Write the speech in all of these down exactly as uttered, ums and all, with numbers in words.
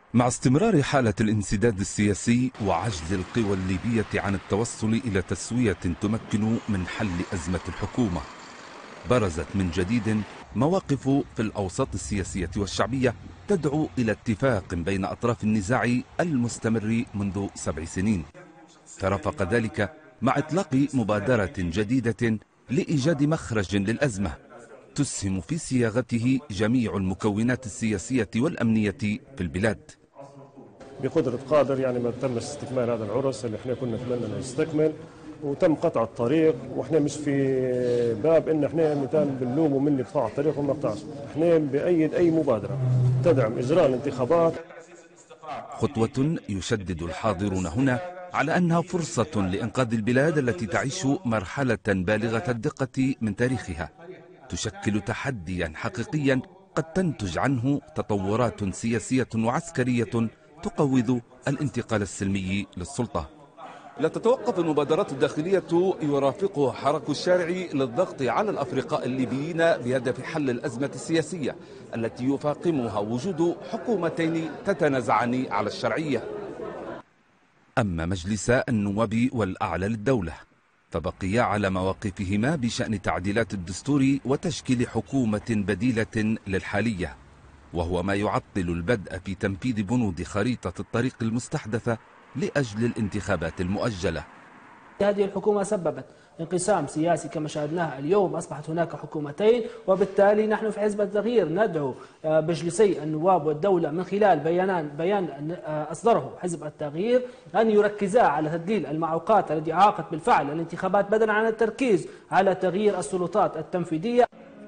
مع استمرار حالة الانسداد السياسي وعجز القوى الليبية عن التوصل إلى تسوية تمكن من حل أزمة الحكومة، برزت من جديد مواقف في الأوساط السياسية والشعبية تدعو إلى اتفاق بين أطراف النزاع المستمر منذ سبع سنين. ترافق ذلك مع إطلاق مبادرة جديدة لإيجاد مخرج للأزمة تسهم في صياغته جميع المكونات السياسية والأمنية في البلاد. بقدرة قادر يعني ما تم استكمال هذا العرس اللي احنا كنا نتمنى نستكمل، وتم قطع الطريق، واحنا مش في باب ان احنا مثال بنلوم ومن اللي قطع الطريق وما قطعش، احنا بأيد اي مبادرة تدعم اجراء الانتخابات. خطوة يشدد الحاضرون هنا على أنها فرصة لإنقاذ البلاد التي تعيش مرحلة بالغة الدقة من تاريخها، تشكل تحديا حقيقيا قد تنتج عنه تطورات سياسية وعسكرية تقوض الانتقال السلمي للسلطة. لا تتوقف المبادرات الداخلية يرافقها حراك الشارع للضغط على الأفرقاء الليبيين بهدف حل الأزمة السياسية التي يفاقمها وجود حكومتين تتنازعان على الشرعية. أما مجلس النواب والأعلى للدولة فبقيا على مواقفهما بشأن تعديلات الدستور وتشكيل حكومة بديلة للحالية، وهو ما يعطل البدء في تنفيذ بنود خريطة الطريق المستحدثة لأجل الانتخابات المؤجلة. هذه الحكومة سببت انقسام سياسي كما شاهدناه اليوم، أصبحت هناك حكومتين، وبالتالي نحن في حزب التغيير ندعو مجلسي النواب والدولة من خلال بيان بيان أصدره حزب التغيير أن يركزا على تدليل المعوقات التي أعاقت بالفعل الانتخابات بدلا عن التركيز على تغيير السلطات التنفيذية.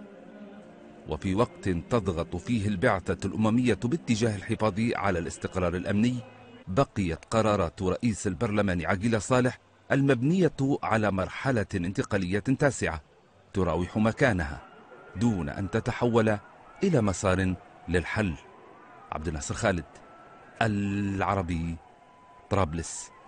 وفي وقت تضغط فيه البعثة الأممية باتجاه الحفاظ على الاستقرار الأمني، بقيت قرارات رئيس البرلمان عقيل صالح المبنية على مرحلة انتقالية تاسعة تراوح مكانها دون أن تتحول إلى مسار للحل. عبد الناصر خالد، العربي، طرابلس.